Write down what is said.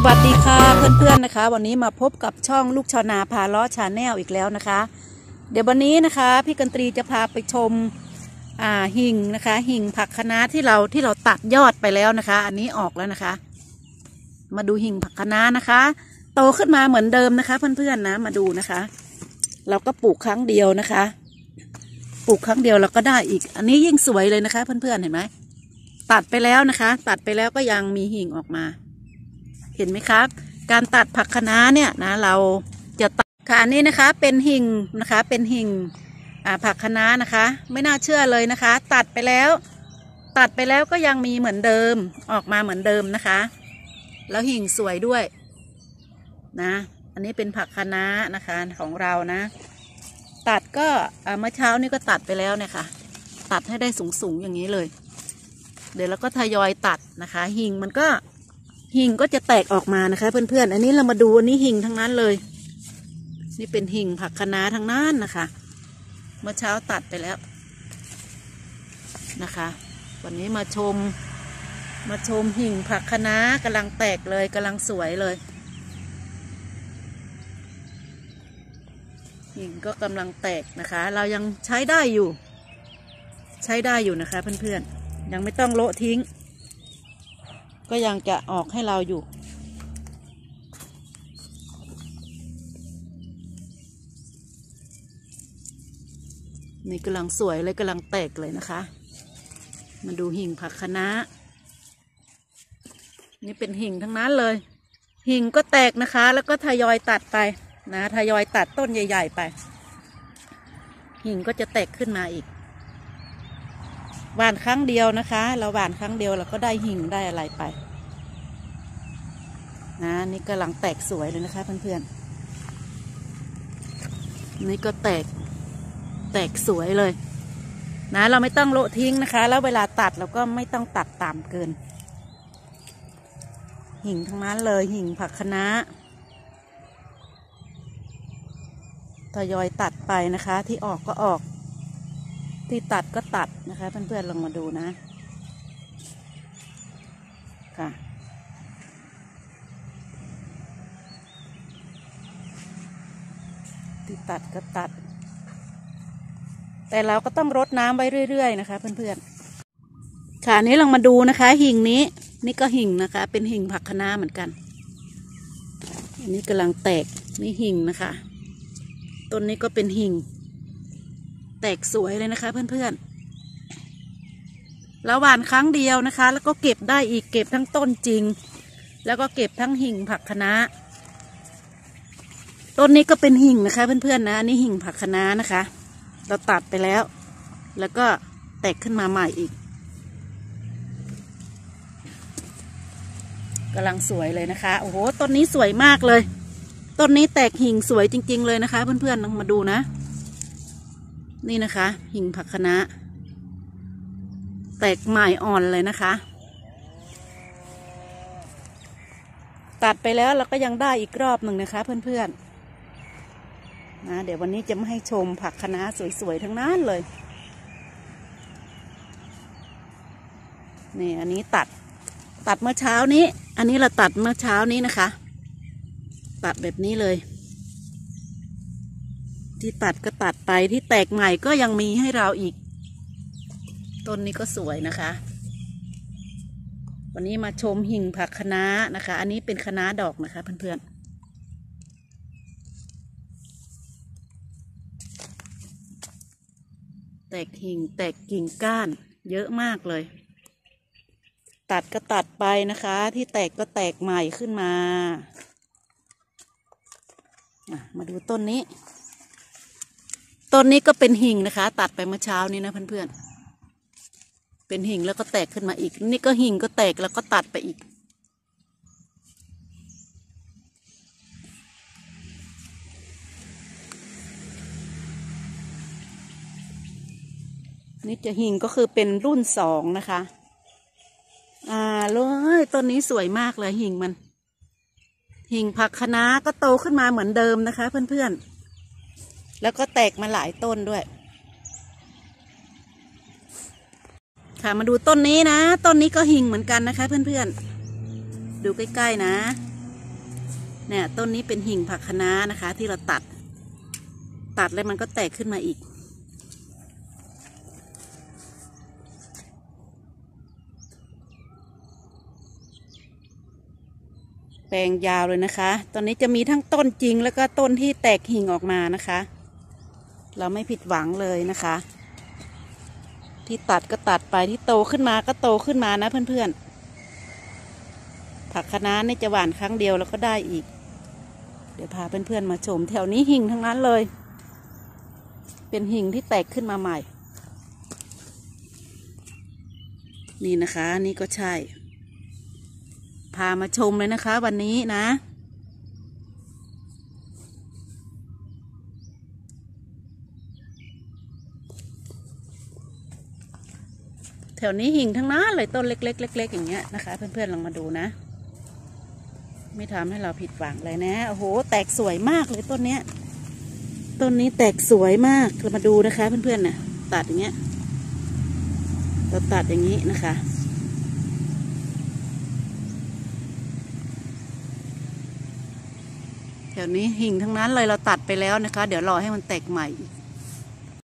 วัสดีค่ะเพื่อนๆนะคะวันนี้มาพบกับช่องลูกชาวนาพาล้อชาแนลอีกแล้วนะคะเดี๋ยววันนี้นะคะพี่กันตรีจะพาไปชมหิ่งนะคะหิ่งผักคะน้าที่เราตัดยอดไปแล้วนะคะอันนี้ออกแล้วนะคะมาดูหิ่งผักคะน้านะคะโตขึ้นมาเหมือนเดิมนะคะเพื่อนๆนะมาดูนะคะเราก็ปลูกครั้งเดียวนะคะปลูกครั้งเดียวเราก็ได้อีกอันนี้ยิ่งสวยเลยนะคะเพื่อนๆเห็นไหมตัดไปแล้วนะคะตัดไปแล้วก็ยังมีหิ่งออกมาเห็นไหมครับการตัดผักคะน้าเนี่ยนะเราจะตัดค่ะอันนี้นะคะเป็นหิ่งนะคะเป็นหิ่งผักคะน้านะคะไม่น่าเชื่อเลยนะคะตัดไปแล้วก็ยังมีเหมือนเดิมออกมาเหมือนเดิมนะคะแล้วหิ่งสวยด้วยนะอันนี้เป็นผักคะน้านะคะของเรานะตัดก็เมื่อเช้านี้ก็ตัดไปแล้วเนี่ยค่ะตัดให้ได้สูงอย่างนี้เลยเดี๋ยวเราก็ทยอยตัดนะคะหิ่งก็จะแตกออกมานะคะเพื่อนๆอันนี้เรามาดูอันนี้หิ่งทั้งนั้นเลยนี่เป็นหิ่งผักคะน้าทั้งนั้นนะคะเมื่อเช้าตัดไปแล้วนะคะวันนี้มาชมหิ่งผักคะน้ากำลังแตกเลยกำลังสวยเลยหิ่งก็กำลังแตกนะคะเรายังใช้ได้อยู่นะคะเพื่อนๆยังไม่ต้องโละทิ้งก็ยังจะออกให้เราอยู่นี่กำลังสวยเลยกำลังแตกเลยนะคะมาดูหิ่งผักคะน้านี่เป็นหิ่งทั้งนั้นเลยหิ่งก็แตกนะคะแล้วก็ทยอยตัดไปนะทยอยตัดต้นใหญ่ๆไปหิ่งก็จะแตกขึ้นมาอีกหว่านครั้งเดียวนะคะเราหว่านครั้งเดียวเราก็ได้หิ่งได้อะไรไปนะนี่กำลังแตกสวยเลยนะคะเพื่อนๆนี่ก็แตกสวยเลยนะเราไม่ต้องโละทิ้งนะคะแล้วเวลาตัดเราก็ไม่ต้องตัดต่ำเกินหิ่งทั้งนั้นเลยหิ่งผักคะน้าทยอยตัดไปนะคะที่ออกก็ออกที่ตัดก็ตัดนะคะเพื่อนๆลองมาดูนะค่ะที่ตัดก็ตัดแต่เราก็ต้องรดน้ำไว้เรื่อยๆนะคะเพื่อนๆค่ะนี้ลองมาดูนะคะหิ่งนี้นี่ก็หิ่งนะคะเป็นหิ่งผักคะน้าเหมือนกันอันนี้กำลังแตกนี่หิ่งนะคะต้นนี้ก็เป็นหิ่งแตกสวยเลยนะคะเพื่อนๆแล้วหว่านครั้งเดียวนะคะแล้วก็เก็บได้อีกเก็บทั้งต้นจริงแล้วก็เก็บทั้งหิ่งผักคะน้าต้นนี้ก็เป็นหิ่งนะคะเพื่อนๆนะอันนี้หิ่งผักคะน้านะคะเราตัดไปแล้วแล้วก็แตกขึ้นมาใหม่อีกกำลังสวยเลยนะคะโอ้โหต้นนี้สวยมากเลยต้นนี้แตกหิ่งสวยจริงๆเลยนะคะเพื่อนๆลองมาดูนะนี่นะคะหิ่งผักคะน้าแตกใหม่อ่อนเลยนะคะตัดไปแล้วเราก็ยังได้อีกรอบหนึ่งนะคะเพื่อนๆนะเดี๋ยววันนี้จะมาให้ชมผักคะน้าสวยๆทั้งนั้นเลยนี่อันนี้ตัดเมื่อเช้านี้อันนี้เราตัดเมื่อเช้านี้นะคะตัดแบบนี้เลยที่ตัดก็ตัดไปที่แตกใหม่ก็ยังมีให้เราอีกต้นนี้ก็สวยนะคะวันนี้มาชมหิ่งผักคะน้านะคะอันนี้เป็นคะน้าดอกนะคะเพื่อนๆแตกหิ่งแตกกิ่งก้านเยอะมากเลยตัดก็ตัดไปนะคะที่แตกก็แตกใหม่ขึ้นมามาดูต้นนี้ก็เป็นหิ่งนะคะตัดไปเมื่อเช้านี้นะเพื่อนๆเป็นหิ่งแล้วก็แตกขึ้นมาอีกนี่ก็หิ่งก็แตกแล้วก็ตัดไปอีกนี่จะหิ่งก็คือเป็นรุ่น2นะคะเลยต้นนี้สวยมากเลยหิ่งมันหิ่งผักคะน้าก็โตขึ้นมาเหมือนเดิมนะคะเพื่อนๆแล้วก็แตกมาหลายต้นด้วยค่ะมาดูต้นนี้นะต้นนี้ก็หิ่งเหมือนกันนะคะเพื่อนๆดูใกล้ๆนะเนี่ยต้นนี้เป็นหิ่งผักคะน้านะคะ ที่เราตัดแล้วมันก็แตกขึ้นมาอีกแปลงยาวเลยนะคะตอนนี้จะมีทั้งต้นจริงแล้วก็ต้นที่แตกหิ่งออกมานะคะเราไม่ผิดหวังเลยนะคะที่ตัดก็ตัดไปที่โตขึ้นมาก็โตขึ้นมานะเพื่อนๆผักคะน้าเนี่ยจะหว่านครั้งเดียวแล้วก็ได้อีกเดี๋ยวพาเพื่อนๆมาชมแถวนี้หิ่งทั้งนั้นเลยเป็นหิ่งที่แตกขึ้นมาใหม่นี่นะคะนี่ก็ใช่พามาชมเลยนะคะวันนี้นะแถวนี้หิ่งทั้งนั้นเลยต้นเล็กๆเล็กๆอย่างเงี้ยนะคะเพื่อนๆลองมาดูนะไม่ทำให้เราผิดหวังเลยนะโอ้โหแตกสวยมากเลยต้นเนี้ยต้นนี้แตกสวยมากเรามาดูนะคะเพื่อนๆเนี่ยตัดอย่างเงี้ยเราตัดอย่างนี้นะคะแถวนี้หิ่งทั้งนั้นเลยเราตัดไปแล้วนะคะเดี๋ยวรอให้มันแตกใหม่อีก